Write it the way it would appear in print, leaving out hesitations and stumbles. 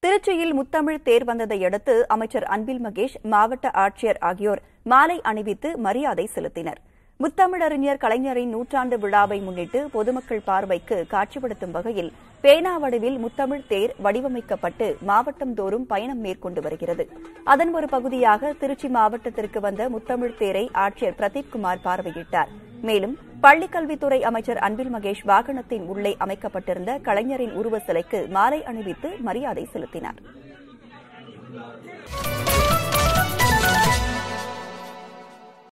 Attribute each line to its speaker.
Speaker 1: திருச்சியில் முத்தமிழ் தேர் வந்ததை அடுத்து அமைச்சர் அன்பில் மகேஷ், மாவட்ட ஆட்சியர் ஆகியோர் மாலை அணிவித்து மரியாதை செலுத்தினர். முத்தமிழறிஞர் கலைஞரின் நூற்றாண்டு விழாவை முன்னிட்டு பொதுமக்கள் பார்வைக்கு காட்சிப்படுத்தும் வகையில் பேனா வடிவில் முத்தமிழ் தேர் வடிவமைக்கப்பட்டு மாவட்டந்தோறும் பயணம் மேற்கொண்டு வருகிறது. அதன் ஒரு பகுதியாக திருச்சி மாவட்டத்திற்கு வந்த முத்தமிழ் தேரை ஆட்சியர் பிரதீப்குமார் பார்வையிட்டார். மேலும் பள்ளிக்கல்வித்துறை அமைச்சர் அன்பில் மகேஷ் வாகனத்தின் உள்ளே அமைக்கப்பட்டிருந்த கலைஞரின் உருவ சிலைக்கு மாலை அணிவித்து மரியாதை செலுத்தினார்.